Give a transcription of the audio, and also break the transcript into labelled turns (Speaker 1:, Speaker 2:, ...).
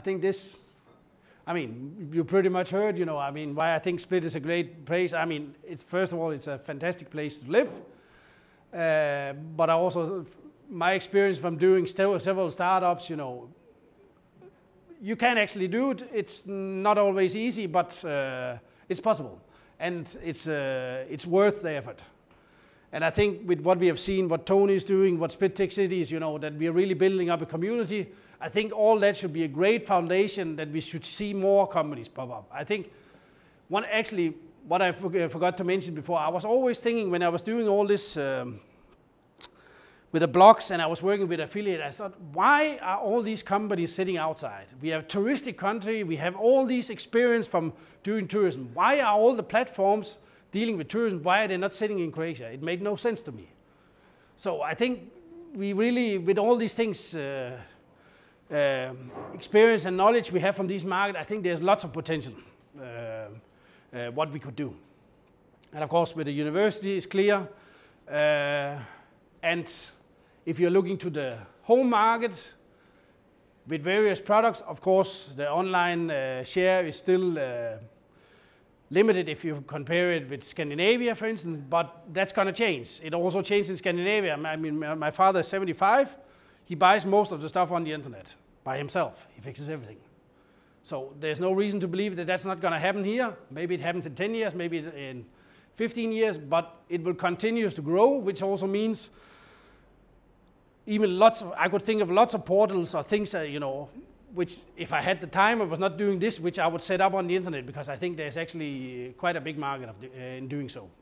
Speaker 1: think this, I mean, you pretty much heard, you know, I mean, why I think Split is a great place. I mean, it's first of all, it's a fantastic place to live. But I also, my experience from doing several startups, you know, you can actually do it. It's not always easy, but it's possible. And it's worth the effort. And I think with what we have seen, what Tony is doing, what Split Tech City is, you know, that we are really building up a community, I think all that should be a great foundation that we should see more companies pop up. I think what I forgot to mention before, I was always thinking when I was doing all this with the blogs and I was working with affiliate, I thought, why are all these companies sitting outside? We have a touristic country, we have all these experience from doing tourism. Why are all the platforms dealing with tourism, why are they not sitting in Croatia? It made no sense to me. So I think we really, with all these things, experience and knowledge we have from these markets, I think there's lots of potential what we could do. And of course with the university it's clear. And if you're looking to the home market with various products, of course the online share is still limited if you compare it with Scandinavia, for instance, but that's going to change. It also changed in Scandinavia. I mean, my father is 75. He buys most of the stuff on the internet by himself. He fixes everything. So there's no reason to believe that that's not going to happen here. Maybe it happens in 10 years, maybe in 15 years, but it will continue to grow, which also means even I could think of lots of portals or things that, you know, which if I had the time, I was not doing this, which I would set up on the internet because I think there's actually quite a big market in doing so.